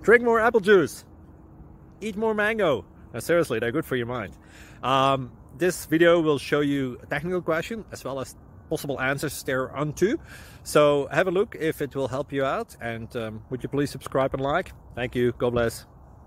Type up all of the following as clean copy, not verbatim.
drink more apple juice, eat more mango. Seriously, they're good for your mind. This video will show you a technical question as well as possible answers thereunto. So have a look if it will help you out, and would you please subscribe and like? Thank you. God bless.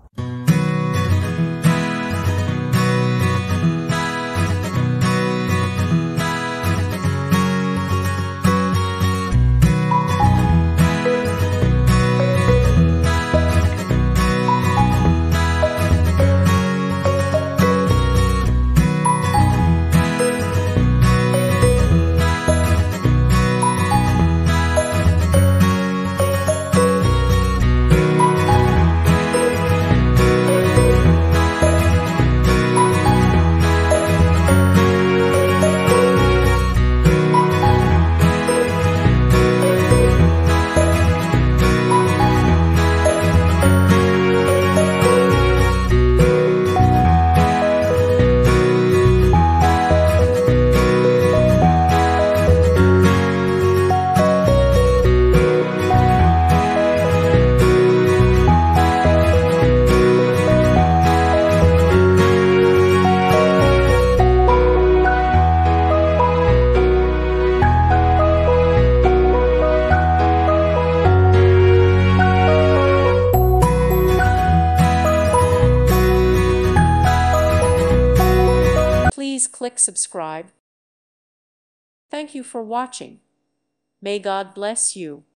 Please click subscribe. Thank you for watching. May God bless you.